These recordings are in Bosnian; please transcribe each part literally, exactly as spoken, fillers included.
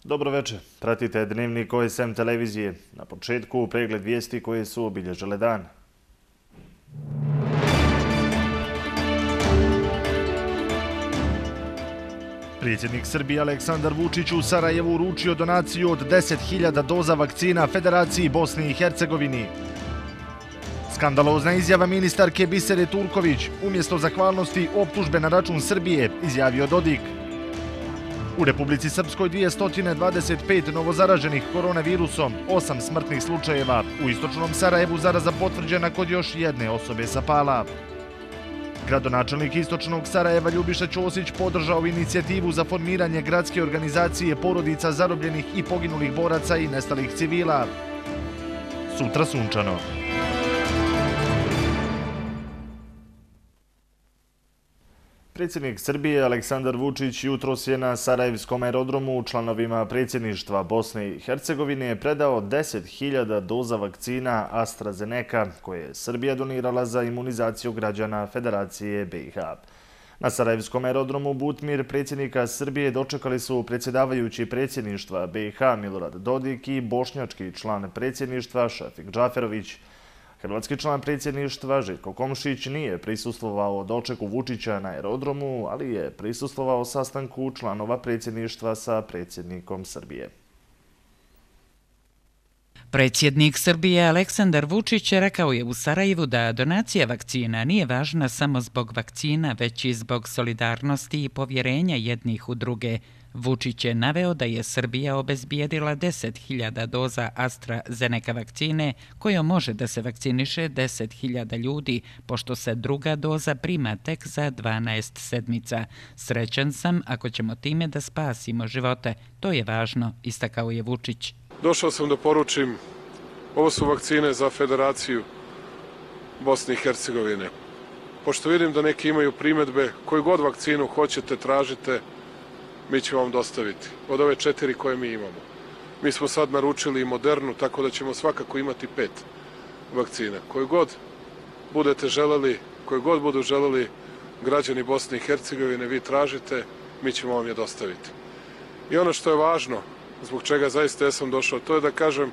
Dobro večer. Pratite Dnevnik O S M televizije. Na početku pregled vijesti koje su obilježile dan. Predsjednik Srbije Aleksandar Vučić u Sarajevu uručio donaciju od deset hiljada doza vakcina Federaciji Bosni i Hercegovini. Skandalozna izjava ministarke Bisere Turković, umjesto zahvalnosti optužbe na račun Srbije, izjavio Dodik. U Republici Srpskoj dvjesto dvadeset pet novozaraženih koronavirusom, osam smrtnih slučajeva. U istočnom Sarajevu zaraza potvrđena kod još jedne osobe sa Pala. Gradonačelnik istočnog Sarajeva Ljubiša Ćosić podržao inicijativu za formiranje gradske organizacije porodica zarobljenih i poginulih boraca i nestalih civila. Sutra sunčano. Predsjednik Srbije Aleksandar Vučić jutros je na Sarajevskom aerodromu članovima predsjedništva Bosne i Hercegovine predao deset hiljada doza vakcina AstraZeneca koje je Srbija donirala za imunizaciju građana Federacije B i H. Na Sarajevskom aerodromu Butmir predsjednika Srbije dočekali su predsjedavajući predsjedništva B i H Milorad Dodik i bošnjački član predsjedništva Šefik Džaferović. Hrvatski član predsjedništva Željko Komšić nije prisustvovao dočeku Vučića na aerodromu, ali je prisustvovao sastanku članova predsjedništva sa predsjednikom Srbije. Predsjednik Srbije Aleksandar Vučić rekao je u Sarajevu da donacija vakcina nije važna samo zbog vakcina, već i zbog solidarnosti i povjerenja jednih u druge. Vučić je naveo da je Srbija obezbijedila deset hiljada doza AstraZeneca vakcine kojom može da se vakciniše deset hiljada ljudi, pošto se druga doza prima tek za dvanaest sedmica. Srećan sam ako ćemo time da spasimo živote. To je važno, istakao je Vučić. Došao sam da poručim, ovo su vakcine za Federaciju Bosne i Hercegovine. Pošto vidim da neki imaju primjedbe, koju god vakcinu hoćete, tražite, mi ćemo vam dostaviti. Od ove četiri koje mi imamo. Mi smo sad naručili i Modernu, tako da ćemo svakako imati pet vakcina. Koju god budete želeli, koju god budu želeli građani Bosne i Hercegovine, vi tražite, mi ćemo vam je dostaviti. I ono što je važno, zbog čega zaista ja sam došao, to je da kažem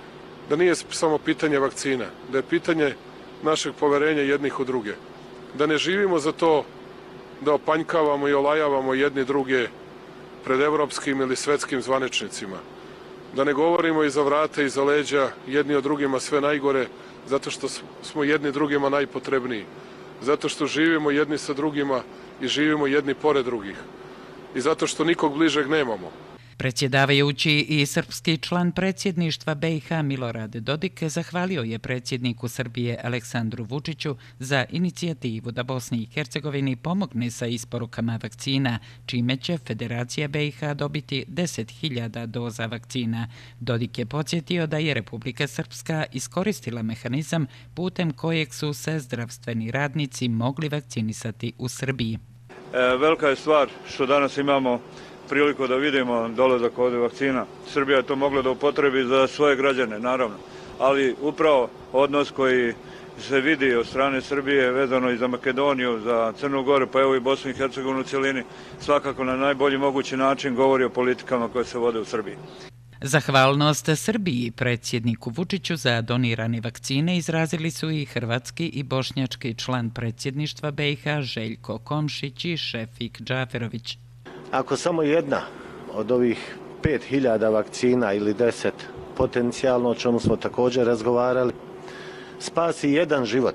da nije samo pitanje vakcina, da je pitanje našeg poverenja jednih u druge. Da ne živimo za to da opanjkavamo i olajavamo jedni druge pred evropskim ili svetskim zvaničnicima. Da ne govorimo iza vrata i iza leđa jedni od drugima sve najgore, zato što smo jedni drugima najpotrebniji. Zato što živimo jedni sa drugima i živimo jedni pored drugih. I zato što nikog bližeg nemamo. Predsjedavajući i srpski član predsjedništva B i H Milorad Dodik zahvalio je predsjedniku Srbije Aleksandru Vučiću za inicijativu da Bosni i Hercegovini pomogne sa isporukama vakcina, čime će Federacija B i H dobiti deset hiljada doza vakcina. Dodik je podsjetio da je Republika Srpska iskoristila mehanizam putem kojeg su se zdravstveni radnici mogli vakcinisati u Srbiji. E, velika je stvar što danas imamo priliku da vidimo dolazak ovdje vakcina. Srbija je to mogla da upotrebi za svoje građane, naravno. Ali upravo odnos koji se vidi od strane Srbije vezano i za Makedoniju, za Crnu Goru, pa evo i Bosnu i Hercegovinu u cijelini, svakako na najbolji mogući način govori o politikama koje se vode u Srbiji. Zahvalnost Srbiji predsjedniku Vučiću za donirane vakcine izrazili su i hrvatski i bošnjački član predsjedništva B i H Željko Komšić i Šefik Džaferović. Ako samo jedna od ovih pet hiljada vakcina ili deset potencijalno, o čemu smo također razgovarali, spasi jedan život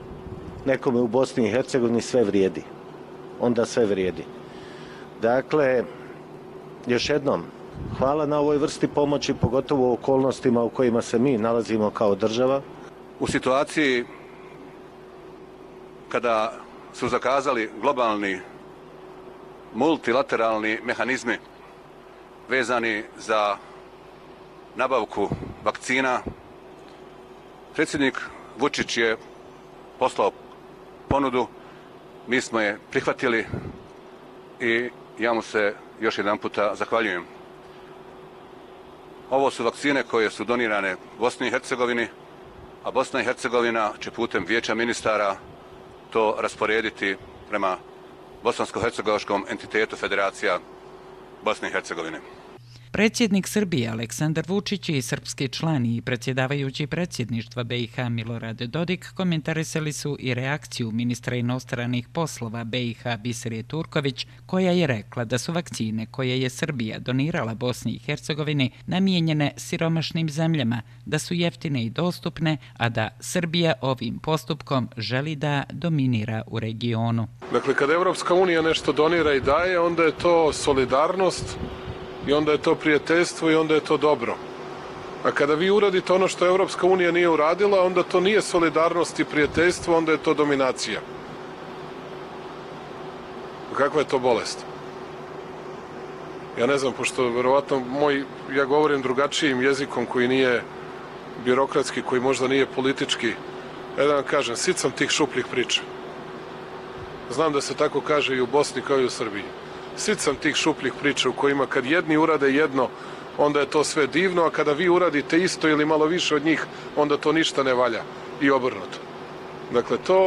nekome u Bosni i Hercegovini, sve vrijedi. Onda sve vrijedi. Dakle, još jednom, hvala na ovoj vrsti pomoći, pogotovo u okolnostima u kojima se mi nalazimo kao država. U situaciji kada su zakazali globalni multilateralni mehanizmi vezani za nabavku vakcina, predsjednik Vučić je poslao ponudu, mi smo je prihvatili i ja mu se još jedan puta zahvaljujem. Ovo su vakcine koje su donirane Bosni i Hercegovini, a Bosna i Hercegovina će putem Vijeća ministara to rasporediti prema bosansko-hercegovačkom entitetu Federacija Bosne i Hercegovine. Predsjednik Srbije Aleksandar Vučić i srpski član i predsjedavajući predsjedništva B i H Milorad Dodik komentarisali su i reakciju ministra inostranih poslova B i H Biserije Turković, koja je rekla da su vakcine koje je Srbija donirala Bosni i Hercegovini namijenjene siromašnim zemljama, da su jeftine i dostupne, a da Srbija ovim postupkom želi da dominira u regionu. Dakle, kada Evropska unija nešto donira i daje, onda je to solidarnost i onda je to prijateljstvo i onda je to dobro. A kada vi uradite ono što Evropska unija nije uradila, onda to nije solidarnost i prijateljstvo, onda je to dominacija. Kakva je to bolest? Ja ne znam, pošto verovatno moj, ja govorim drugačijim jezikom koji nije birokratski, koji možda nije politički. Ja da vam kažem, sit sam tih šupljih priča. Znam da se tako kaže i u Bosni kao i u Srbiji. Sit sam tih šupljih priča u kojima kad jedni urade jedno, onda je to sve divno, a kada vi uradite isto ili malo više od njih, onda to ništa ne valja. I obrnuto. Dakle, to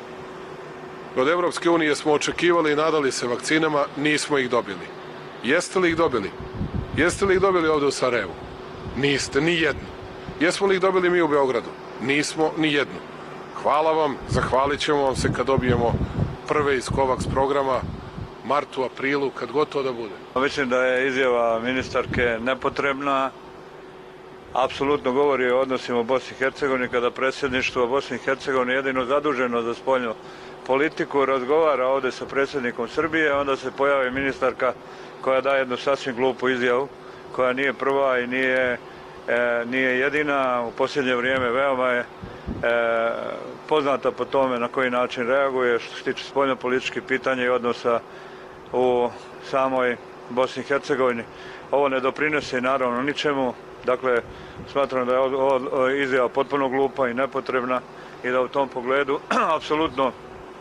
od Evropske unije smo očekivali i nadali se vakcinama, nismo ih dobili. Jeste li ih dobili? Jeste li ih dobili ovde u Sarajevu? Niste, ni jednu. Jesmo li ih dobili mi u Beogradu? Nismo, ni jednu. Hvala vam, zahvalit ćemo vam se kad dobijemo prve iz COVAX programa, martu, aprilu, kad god to da bude. Mislim da je izjava ministarke nepotrebna. Apsolutno govori o odnosima u Bosni i Hercegovini, kada predsjedništvo Bosni i Hercegovine jedino zaduženo za spoljnu politiku razgovara ovde sa predsjednikom Srbije, onda se pojavi ministarka koja daje jednu sasvim glupu izjavu, koja nije prva i nije, e, nije jedina. U posljednje vrijeme veoma je e, poznata po tome na koji način reaguje što se tiče spoljnopolitičkih pitanja i odnosa u samoj Bosni i Hercegovini. Ovo ne doprinese naravno ničemu. Dakle, smatram da je ovo izjava potpuno glupa i nepotrebna i da u tom pogledu apsolutno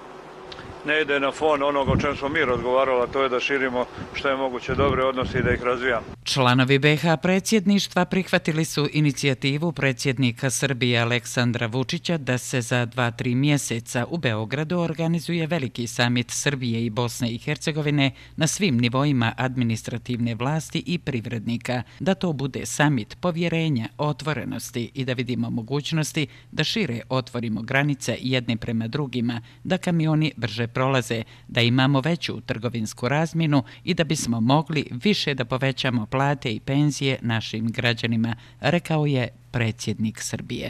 ne ide na fon onoga o čem smo mi razgovarali, a to je da širimo što je moguće dobre odnose i da ih razvijamo. Članovi B i H predsjedništva prihvatili su inicijativu predsjednika Srbije Aleksandra Vučića da se za dva, tri mjeseca u Beogradu organizuje veliki samit Srbije i Bosne i Hercegovine na svim nivoima administrativne vlasti i privrednika, da to bude samit povjerenja, otvorenosti i da vidimo mogućnosti da šire otvorimo granice jedni prema drugima, da kamioni brže prolaze, da imamo veću trgovinsku razmjenu i da bismo mogli više da povećamo plate i penzije našim građanima, rekao je predsjednik Srbije.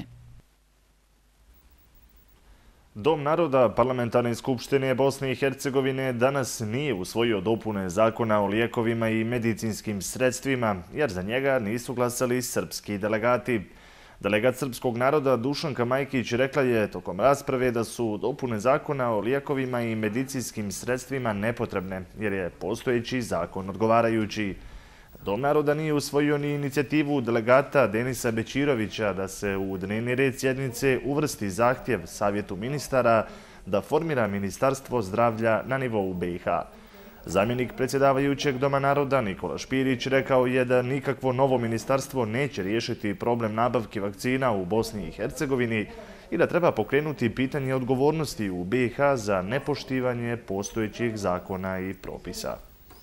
Dom naroda Parlamentarne skupštine Bosne i Hercegovine danas nije usvojio dopune zakona o lijekovima i medicinskim sredstvima, jer za njega nisu glasali srpski delegati. Delegat srpskog naroda Dušanka Majkić rekla je tokom rasprave da su dopune zakona o lijekovima i medicinskim sredstvima nepotrebne, jer je postojeći zakon odgovarajući. Dom naroda nije usvojio ni inicijativu delegata Denisa Bećirovića da se u dnevni red sjednice uvrsti zahtjev Savjetu ministara da formira Ministarstvo zdravlja na nivou B i H. Zamjenik predsjedavajućeg Doma naroda Nikola Špirić rekao je da nikakvo novo ministarstvo neće riješiti problem nabavke vakcina u Bosni i Hercegovini i da treba pokrenuti pitanje odgovornosti u B i H za nepoštivanje postojećih zakona i propisa.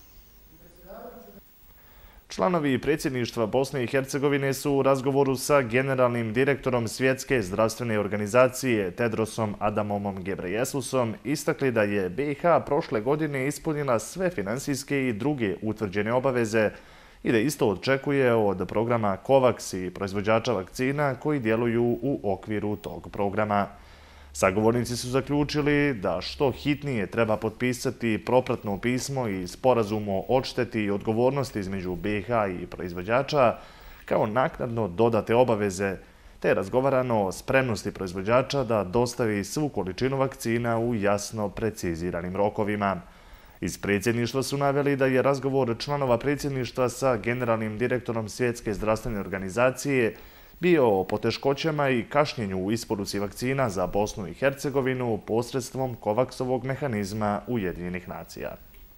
Članovi predsjedništva Bosne i Hercegovine su u razgovoru sa generalnim direktorom Svjetske zdravstvene organizacije Tedrosom Adhanomom Ghebreyesusom istakli da je B i H prošle godine ispunila sve finansijske i druge utvrđene obaveze i da isto očekuje od programa COVAX i proizvođača vakcina koji djeluju u okviru tog programa. Sagovornici su zaključili da što hitnije treba potpisati propratno pismo i sporazum o odšteti i odgovornosti između B i H i proizvođača kao naknadno dodate obaveze, te je razgovarano o spremnosti proizvođača da dostavi svu količinu vakcina u jasno preciziranim rokovima. Iz predsjedništva su naveli da je razgovor članova predsjedništva sa generalnim direktorom Svjetske zdravstvene organizacije bio o poteškoćama i kašnjenju u isporuci vakcina za Bosnu i Hercegovinu posredstvom COVAX-ovog mehanizma Ujedinjenih nacija.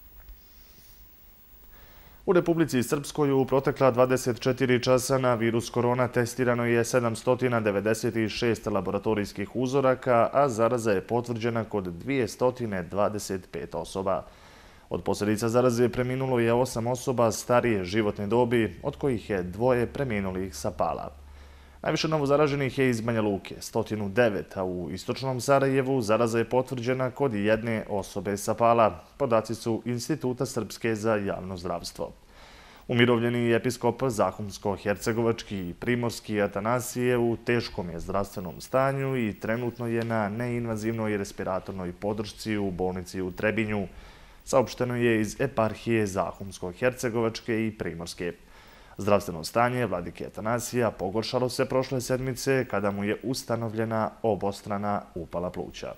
U Republici Srpskoj u protekla dvadeset četiri časa na virus korona testirano je sedamsto devedeset šest laboratorijskih uzoraka, a zaraza je potvrđena kod dvjesto dvadeset pet osoba. Od posljedica zaraze preminulo je osam osoba starije životne dobi, od kojih je dvoje preminulih sa Pala. Najviše novozaraženih je iz Banja Luke, sto devet, a u istočnom Sarajevu zaraza je potvrđena kod jedne osobe sa Pala. Podaci su Instituta Srpske za javno zdravstvo. Umirovljeni episkop Zahumsko-hercegovački i primorski Atanasije u teškom je zdravstvenom stanju i trenutno je na neinvazivnoj respiratornoj podršci u bolnici u Trebinju, saopšteno je iz eparhije Zahumsko-hercegovačke i primorske. Zdravstveno stanje vladike Atanasija pogoršalo se prošle sedmice kada mu je ustanovljena obostrana upala pluća.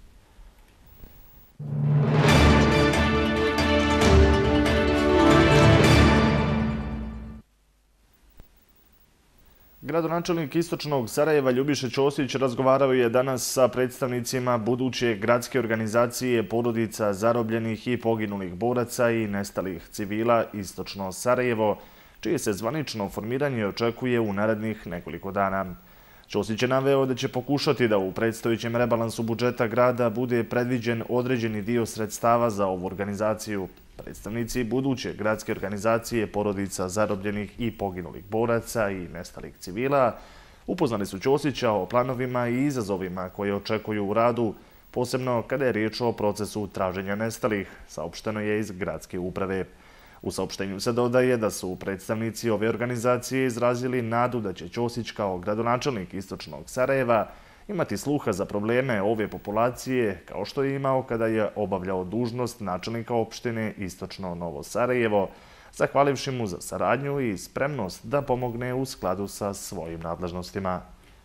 Gradonačelnik istočnog Sarajeva Ljubiša Ćosić razgovarao je danas sa predstavnicima buduće gradske organizacije porodica zarobljenih i poginulih boraca i nestalih civila Istočno Sarajevo, čije se zvanično formiranje očekuje u narednih nekoliko dana. Ćosić je naveo da će pokušati da u predstojećem rebalansu budžeta grada bude predviđen određeni dio sredstava za ovu organizaciju. Predstavnici buduće gradske organizacije porodica zarobljenih i poginulih boraca i nestalih civila upoznali su Ćosića o planovima i izazovima koje očekuju u radu, posebno kada je riječ o procesu traženja nestalih, saopšteno je iz gradske uprave. U saopštenju se dodaje da su predstavnici ove organizacije izrazili nadu da će Ćosić kao gradonačelnik istočnog Sarajeva imati sluha za probleme ove populacije, kao što je imao kada je obavljao dužnost načelnika opštine Istočno Novo Sarajevo, zahvalivši mu za saradnju i spremnost da pomogne u skladu sa svojim nadležnostima.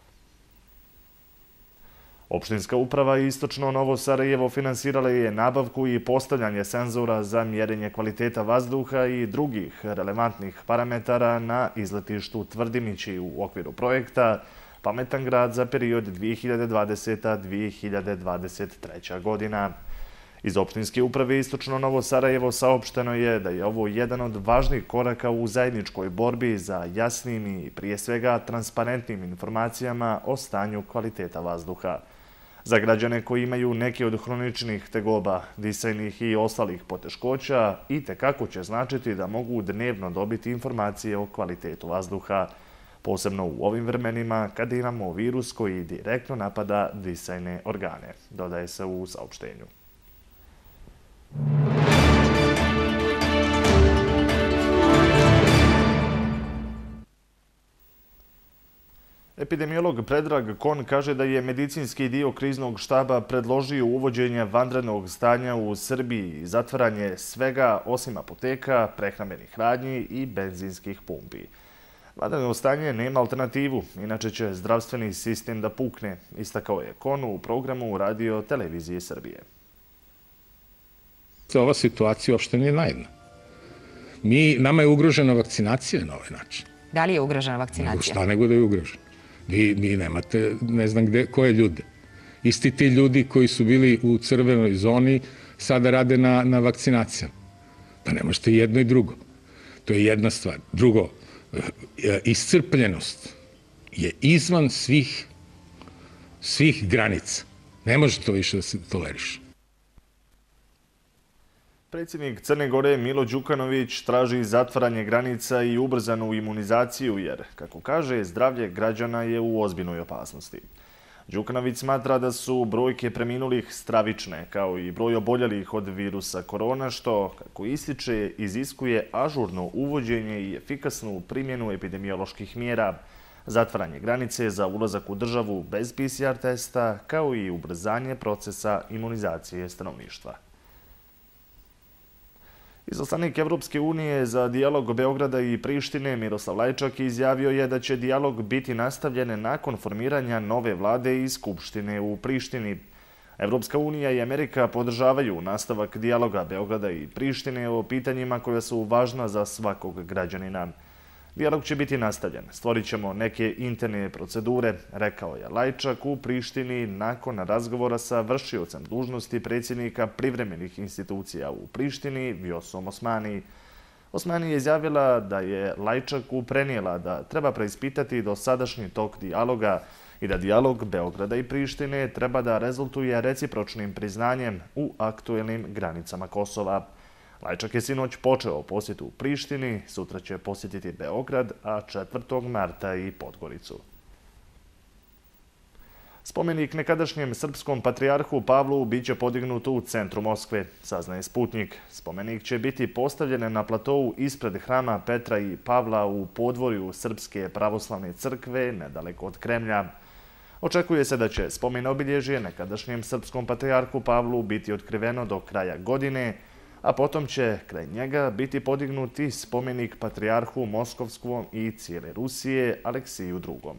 Opštinska uprava Istočno Novo Sarajevo finansirala je nabavku i postavljanje senzora za mjerenje kvaliteta vazduha i drugih relevantnih parametara na izletištu Tvrdimići u okviru projekta Pametan grad za period dvije hiljade dvadeseta do dvije hiljade dvadeset treća godina. Iz opštinske uprave Istočno Novo Sarajevo saopšteno je da je ovo jedan od važnih koraka u zajedničkoj borbi za jasnim i prije svega transparentnim informacijama o stanju kvaliteta vazduha. Za građane koji imaju neke od hroničnih tegoba, disajnih i ostalih poteškoća, itekako će značiti da mogu dnevno dobiti informacije o kvalitetu vazduha, posebno u ovim vremenima kada imamo virus koji direktno napada disajne organe, dodaje se u saopštenju. Epidemiolog Predrag Kon kaže da je medicinski dio kriznog štaba predložio uvođenje vanrednog stanja u Srbiji i zatvaranje svega osim apoteka, prehrambenih radnji i benzinskih pumpi. Vanredno stanje nema alternativu, inače će zdravstveni sistem da pukne, istakao je Kon u programu Radio Televizije Srbije. Ova situacija uopšte nije naivna. Mi, nama je ugrožena vakcinacija na ovaj način. Da li je ugrožena vakcinacija? Šta nego da je ugrožena. Vi, vi nemate, ne znam gde, koje ljude. Isti ti ljudi koji su bili u crvenoj zoni sada rade na, na vakcinacijama. Pa ne možete jedno i drugo. To je jedna stvar. Drugo, iscrpljenost je izvan svih, svih granica. Ne može to više da se toleriše. Predsjednik Crne Gore Milo Đukanović traži zatvaranje granica i ubrzanu imunizaciju jer, kako kaže, zdravlje građana je u ozbiljnoj opasnosti. Đukanović smatra da su brojke preminulih stravične, kao i broj oboljelih od virusa korona, što, kako ističe, iziskuje ažurno uvođenje i efikasnu primjenu epidemioloških mjera, zatvaranje granice za ulazak u državu bez P C R testa, kao i ubrzanje procesa imunizacije stanovništva. Izaslanik Evropske unije za dijalog Beograda i Prištine Miroslav Lajčak izjavio je da će dijalog biti nastavljen nakon formiranja nove vlade i skupštine u Prištini. Evropska unija i Amerika podržavaju nastavak dijaloga Beograda i Prištine o pitanjima koja su važna za svakog građanina. Dijalog će biti nastavljen. Stvorit ćemo neke interne procedure, rekao je Lajčak u Prištini nakon razgovora sa vršiocem dužnosti predsjednika privremenih institucija u Prištini, Vjosom Osmani. Osmani je izjavila da je Lajčaku prenijela da treba preispitati dosadašnji tok dijaloga i da dijalog Beograda i Prištine treba da rezultuje recipročnim priznanjem u aktuelnim granicama Kosova. Lajčak je sinoć počeo posjetu u Prištini, sutra će posjetiti Beograd, a četvrtog marta i Podgoricu. Spomenik nekadašnjem srpskom patrijarhu Pavlu biće podignut u centru Moskve, saznaje Sputnik. Spomenik će biti postavljen na platovu ispred hrama Petra i Pavla u podvorju Srpske pravoslavne crkve, nedaleko od Kremlja. Očekuje se da će spomen obilježje nekadašnjem srpskom patrijarhu Pavlu biti otkriveno do kraja godine, a potom će kraj njega biti podignut i spomenik patrijarhu Moskovskom i cijele Rusije Aleksiju drugom.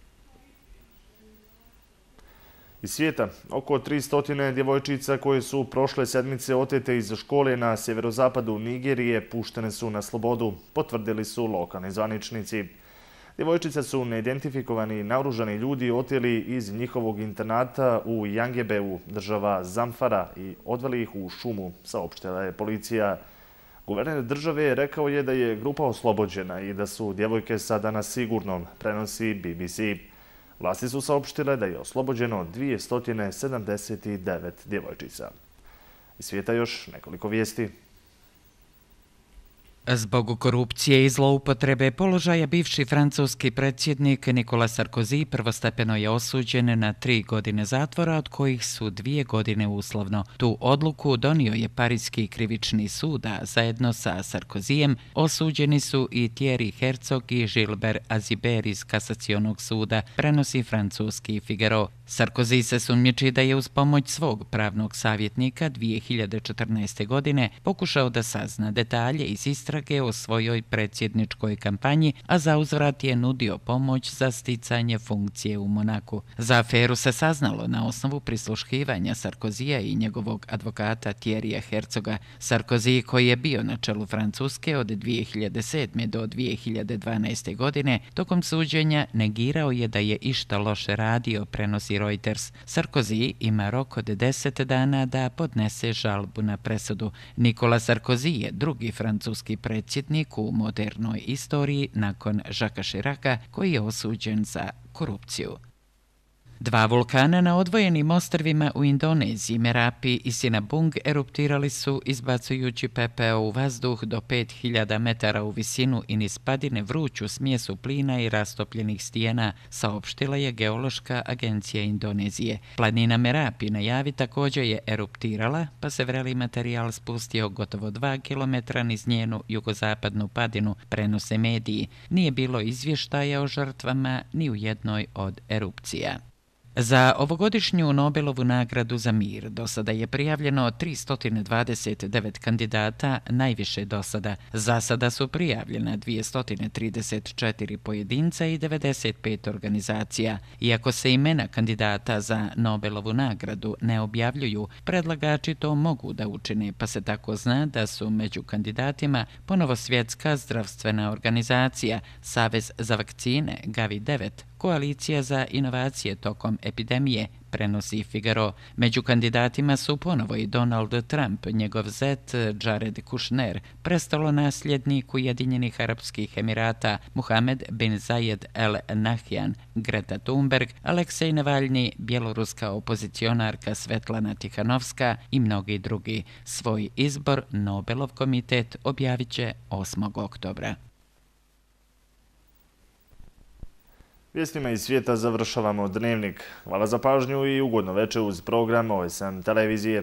Iz svijeta, oko tristo djevojčica koje su prošle sedmice otete iz škole na sjeverozapadu Nigerije puštene su na slobodu, potvrdili su lokalni zvaničnici. Djevojčice su neidentifikovani naoružani ljudi oteli iz njihovog internata u Jangebeu, država Zamfara, i odveli ih u šumu, saopštila je policija. Guverner države rekao je da je grupa oslobođena i da su djevojke sada na sigurnom, prenosi B B C. Vlasti su saopštile da je oslobođeno dvjesto sedamdeset devet djevojčica. Iz svijeta još nekoliko vijesti. Zbog korupcije i zloupotrebe položaja bivši francuski predsjednik Nicolas Sarkozy prvostepeno je osuđen na tri godine zatvora, od kojih su dvije godine uslovno. Tu odluku donio je Parijski krivični sud, a zajedno sa Sarkozyjem osuđeni su i Thierry Herzog i Gilbert Azibert iz kasacionog suda, prenosi francuski Figaro. Sarkozy se sumnjiči da je uz pomoć svog pravnog savjetnika dvije hiljade četrnaeste. godine pokušao da sazna detalje iz istrage o svojoj predsjedničkoj kampanji, a zauzvrat je nudio pomoć za sticanje funkcije u Monaku. Za aferu se saznalo na osnovu prisluškivanja Sarkozyja i njegovog advokata Thierryja Herzoga. Sarkozy, koji je bio na čelu Francuske od dvije hiljade sedme. do dvije hiljade dvanaeste. godine, tokom suđenja negirao je da je išta loše radio, prenosi Reuters. Sarkozy ima rok od deset dana da podnese žalbu na presudu. Nicolas Sarkozy je drugi francuski predsjednik u modernoj istoriji nakon Jacquesa Chiraca, koji je osuđen za korupciju. Dva vulkana na odvojenim ostrvima u Indoneziji, Merapi i Sinabung, eruptirali su izbacujući pepeo u vazduh do pet hiljada metara u visinu i niz padine vruću smjesu plina i rastopljenih stijena, saopštila je Geološka agencija Indonezije. Planina Merapi na Javi također je eruptirala, pa se vreli materijal spustio gotovo dva kilometra niz njenu jugozapadnu padinu, prenose mediji. Nije bilo izvještaja o žrtvama ni u jednoj od erupcija. Za ovogodišnju Nobelovu nagradu za mir do sada je prijavljeno tristo dvadeset devet kandidata, najviše do sada. Za sada su prijavljena dvjesto trideset četiri pojedinca i devedeset pet organizacija. Iako se imena kandidata za Nobelovu nagradu ne objavljuju, predlagači to mogu da učine, pa se tako zna da su među kandidatima ponovo Svjetska zdravstvena organizacija, Savez za vakcine Gavi devet, Koalicija za inovacije tokom epidemije, prenosi Figaro. Među kandidatima su ponovo i Donald Trump, njegov zet Jared Kushner, prestolonasljednik Ujedinjenih Arapskih Emirata Muhamed bin Zayed El Nahyan, Greta Thunberg, Aleksej Navalny, bjeloruska opozicionarka Svetlana Tihanovska i mnogi drugi. Svoj izbor Nobelov komitet objavit će osmog oktobra. Vijestima iz svijeta završavamo Dnevnik. Hvala za pažnju i ugodno večer uz program O S M televizije.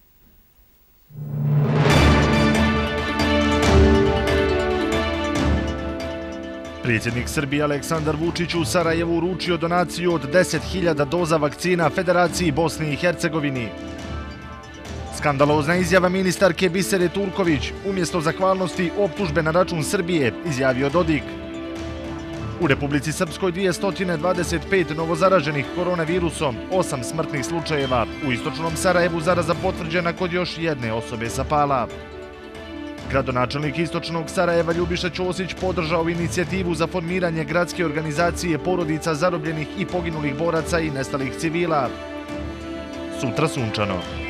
Predsjednik Srbije Aleksandar Vučić u Sarajevu uručio donaciju od deset hiljada doza vakcina Federaciji Bosni i Hercegovini. Skandalozna izjava ministarke Bisere Turković, umjesto zahvalnosti optužbe na račun Srbije, izjavio Dodik. U Republici Srpskoj dvjesto dvadeset pet novozaraženih koronavirusom, osam smrtnih slučajeva. U istočnom Sarajevu zaraza potvrđena kod još jedne osobe sa Pala. Gradonačelnik istočnog Sarajeva Ljubiša Ćosić podržao inicijativu za formiranje gradske organizacije porodica zarobljenih i poginulih boraca i nestalih civila. Sutra sunčano.